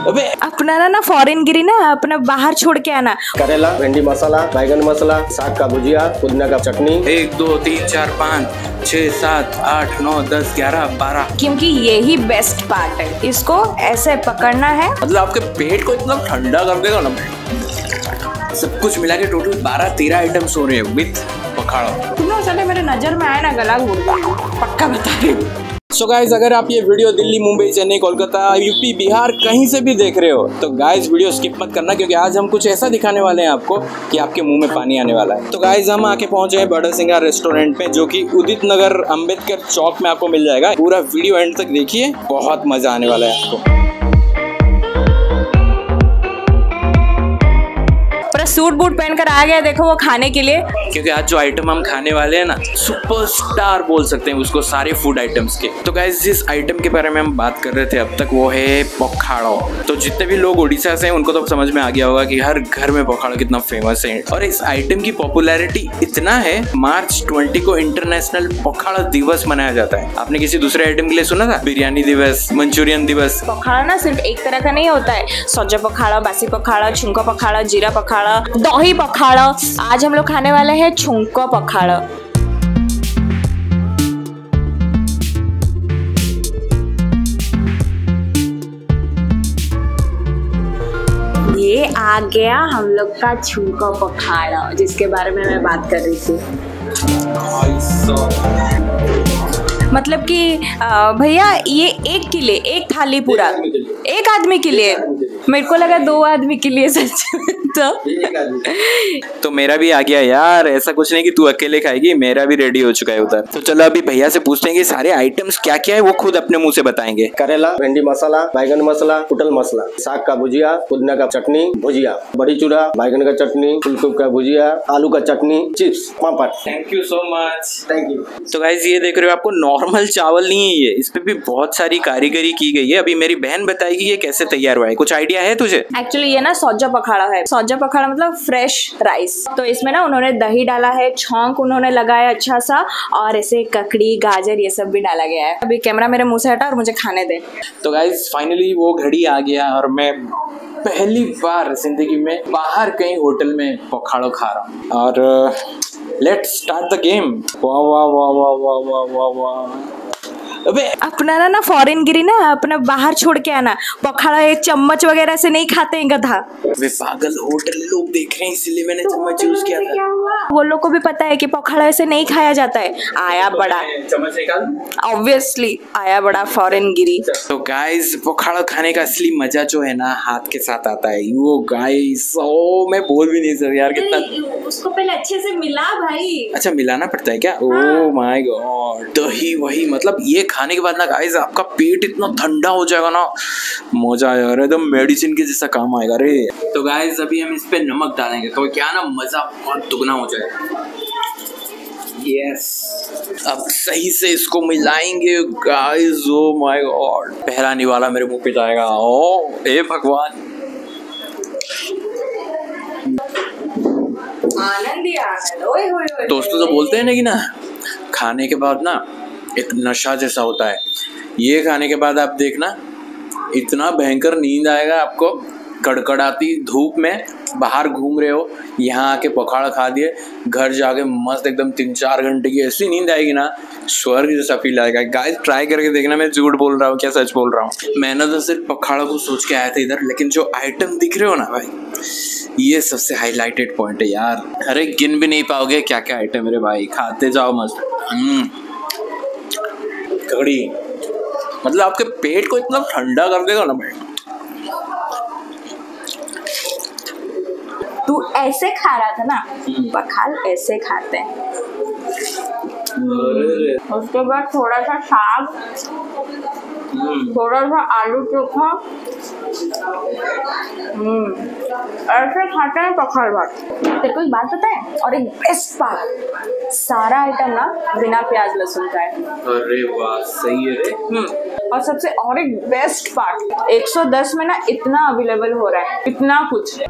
अबे अपना ना फॉरेन गिरी ना, अपना बाहर छोड़ के आना। करेला, भिंडी मसाला, बैगन मसाला, साग का भुजिया, पुदीना का चटनी। 1 2 3 4 5 6 7 8 9 10 11 12। क्योंकि यही बेस्ट पार्ट है, इसको ऐसे पकड़ना है। मतलब आपके पेट को इतना ठंडा कर देगा ना। सब कुछ मिला के टोटल 12-13 आइटम्स हो रहे हैं विद पखाड़ा। तुम चले मेरे नजर में आए ना, गला घोट गया, पक्का बता रही हूँ। सो गाइज, अगर आप ये वीडियो दिल्ली, मुंबई, चेन्नई, कोलकाता, यूपी, बिहार कहीं से भी देख रहे हो तो गाइज वीडियो स्किप मत करना, क्योंकि आज हम कुछ ऐसा दिखाने वाले हैं आपको कि आपके मुंह में पानी आने वाला है। तो गाइज हम आके पहुंचे हैं बड़ा सिंगार रेस्टोरेंट में, जो कि उदित नगर अम्बेडकर चौक में आपको मिल जाएगा। पूरा वीडियो एंड तक देखिए, बहुत मजा आने वाला है आपको। सूट बूट पहनकर आ गया, देखो वो खाने के लिए, क्योंकि आज जो आइटम हम खाने वाले हैं ना, सुपरस्टार बोल सकते हैं उसको सारे फूड आइटम्स के। तो गाइस जिस आइटम के बारे में हम बात कर रहे थे अब तक, वो है पखाड़ा। तो जितने भी लोग उड़ीसा से हैं उनको तो समझ में आ गया होगा कि हर घर में पखाड़ा कितना फेमस है। और इस आइटम की पॉपुलैरिटी इतना है, मार्च 20 को इंटरनेशनल पखाड़ा दिवस मनाया जाता है। आपने किसी दूसरे आइटम के लिए सुना था? बिरयानी दिवस, मंचूरियन दिवस। पखाड़ा ना सिर्फ एक तरह का नहीं होता है, सौजा पखाड़ा, बासी पखाड़ा, छुंका पखाड़ा, जीरा पखाड़ा, दही पखाड़ा। आज हम लोग खाने वाले हैं छुंका पखाड़ा। ये आ गया हम लोग का छुंका पखाड़ा, जिसके बारे में मैं बात कर रही थी। मतलब कि भैया ये एक के लिए, एक थाली पूरा एक आदमी के लिए। मेरे को लगा 2 आदमी के लिए सच में। तो मेरा भी आ गया यार, ऐसा कुछ नहीं कि तू अकेले खाएगी, मेरा भी रेडी हो चुका है उधर। तो चलो अभी भैया से पूछते हैं कि सारे आइटम्स क्या क्या है, वो खुद अपने मुंह से बताएंगे। करेला, भिंडी मसाला, बैगन मसाला, पुटल मसाला, साग का भुजिया, पुदीना का चटनी, भुजिया, बड़ी चूड़ा, बैगन का चटनी, फूलगोभी का भुजिया, आलू का चटनी, चिप्स, पापड़। Thank you so much. Thank you. तो गाइस ये देख रहे हो, आपको नॉर्मल चावल नहीं है ये, इस पे भी बहुत सारी कारीगरी की गई है। अभी मेरी बहन बताएगी ये कैसे तैयार हुआ है। कुछ आइडिया है तुझे? एक्चुअली ये ना सौजा पखाड़ा है। सौजा पखाड़ा मतलब फ्रेश राइस। तो इसमें ना उन्होंने दही डाला है, छौंक उन्होंने लगाया अच्छा सा, और ऐसे ककड़ी, गाजर ये सब भी डाला गया है। अभी कैमरा मेरे मुंह से हटा और मुझे खाने दे। तो गाइस फाइनली वो घड़ी आ गया और मैं पहली बार जिंदगी में बाहर कहीं होटल में पखाड़ा खा रहा हूँ। और लेट्स स्टार्ट द गेम। वाह वाह वाह वाह वाह वाह वाह वाह। अबे अपना ना फॉरेन गिरी ना, अपना बाहर छोड़ के आना। पखाड़ा ये चम्मच वगैरह से नहीं खाते हैं गधा। वे पागल, होटल लोग देख रहे हैं इसलिए मैंने चम्मच यूज किया था। वो लोग को भी पता है कि पखाड़ा ऐसे नहीं खाया जाता है। आया बड़ा, चम्मच निकाल, ऑब्वियसली आया बड़ा फॉरेन गिरी। तो गाइस पखाड़ा खाने का असली मजा जो है ना, हाथ के साथ आता है। वो गाइस, ओ मैं बोल भी नहीं सकता यार, कितना उसको पहले अच्छे से मिला भाई। अच्छा मिलाना पड़ता है क्या? Oh my god. दही वही, मतलब ये खाने के बाद ना गाइस आपका पेट इतना ठंडा हो जाएगा ना, मजा आएगा, एकदम मेडिसिन के जैसा काम आएगा रे। तो गाइस अभी हम इस पे नमक डालेंगे तो क्या ना मजा बहुत दुगना हो जाएगा। यस, अब सही से इसको मिलाएंगे गाइस। ओ माय गॉड, पहला निवाला मेरे मुंह पे जाएगा। ओ हे भगवान, आनंद ही आनंद। ओए होए होए। दोस्तों तो बोलते हैं ना कि ना खाने के बाद ना एक नशा जैसा होता है। ये खाने के बाद आप देखना इतना भयंकर नींद आएगा आपको। कड़कड़ाती धूप में बाहर घूम रहे हो, यहाँ आके पखाड़ा खा दिए, घर जाके मस्त एकदम 3-4 घंटे की ऐसी नींद आएगी ना, स्वर्ग जैसा फील आएगा। गाइस ट्राई करके देखना, मैं झूठ बोल रहा हूँ क्या सच बोल रहा हूँ। मैंने तो सिर्फ पखाड़ा को सोच के आया था इधर, लेकिन जो आइटम दिख रहे हो ना भाई, ये सबसे हाईलाइटेड पॉइंट है यार। अरे गिन भी नहीं पाओगे क्या क्या आइटम मेरे भाई, खाते जाओ मस्त। ककड़ी, मतलब आपके पेट को इतना ठंडा कर देगा ना भाई। तू ऐसे खा रहा था ना, पखाड़ा ऐसे खाते हैं। उसके बाद थोड़ा सा साग, थोड़ा सा आलू चोखा, ऐसे खाते हैं पखाड़ा भात। तेरे को एक बात पता है, और एक बेस्ट पार्ट, सारा आइटम ना बिना प्याज लहसुन का है। अरे वाह, सही है रे। और सबसे और एक बेस्ट पार्ट, 110 में ना इतना अवेलेबल हो रहा है, इतना कुछ।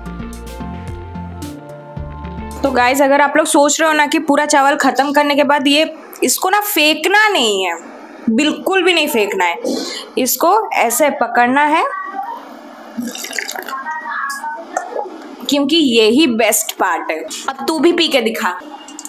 तो गाइज अगर आप लोग सोच रहे हो ना कि पूरा चावल खत्म करने के बाद ये इसको ना फेंकना नहीं है, बिल्कुल भी नहीं फेंकना है। इसको ऐसे पकड़ना है क्योंकि यही बेस्ट पार्ट है। अब तू भी पी के दिखा।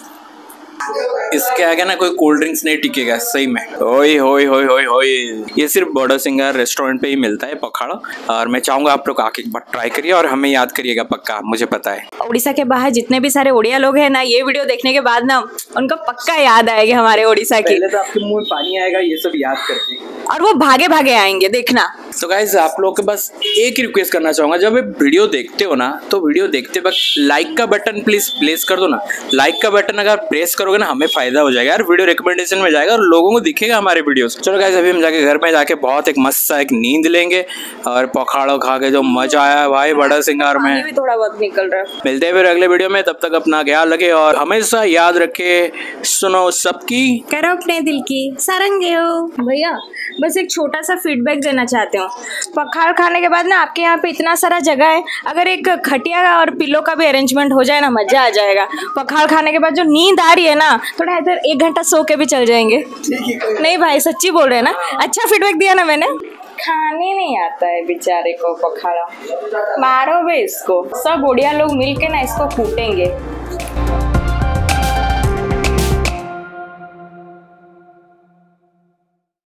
इसके आगे ना कोई कोल्ड ड्रिंक्स नहीं टिकेगा सही में। ओए होए होए होए होए, ये सिर्फ बड़सिंगार रेस्टोरेंट पे ही मिलता है पखाड़ा, और मैं चाहूंगा आप लोग आके एक बार ट्राई करिए और हमें याद करिएगा पक्का, मुझे पता है। उड़ीसा के बाहर जितने भी सारे उड़िया लोग हैं ना, ये वीडियो देखने के बाद ना उनको पक्का याद आएगी हमारे उड़ीसा की। पहले तो आपके मुंह में पानी आएगा ये सब याद करके, और वो भागे भागे आएंगे, देखना। तो गाइज आप लोग के बस एक ही रिक्वेस्ट करना चाहूंगा, जब आप वीडियो देखते हो ना तो वीडियो देखते वक्त लाइक का बटन प्लीज प्रेस कर दो ना। लाइक का बटन अगर प्रेस करोगे ना हमें फायदा हो जाएगा यार, वीडियो रिकमेंडेशन में जाएगा और लोगों को दिखेगा हमारे वीडियोस। चलो गाइज अभी हम जाके घर में जाके बहुत एक मस्त सा एक नींद लेंगे और पखाड़ो खा के जो मजा आया भाई बड़सिंगार में, भी थोड़ा बहुत निकल रहा है। मिलते हैं फिर अगले वीडियो में, तब तक अपना ख्याल रखे और हमेशा याद रखे सुनो सबकी करो अपने दिल की सारंगे हो। भैया बस एक छोटा सा फीडबैक देना चाहते हो, पखाड़ खाने के बाद ना आपके यहाँ पे इतना सारा जगह है, अगर एक खटिया और पिलो का भी अरेंजमेंट हो जाए ना मजा आ जाएगा। पखाड़ खाने के बाद जो नींद आ रही है ना, थोड़ा इधर 1 घंटा सो के भी चल जाएंगे। नहीं भाई सच्ची बोल रहे हैं ना, अच्छा फीडबैक दिया ना मैंने। खाने नहीं आता है बेचारे को पखाड़ा, मारो बे इसको। सब उड़िया लोग मिलके ना इसको कूटेंगे।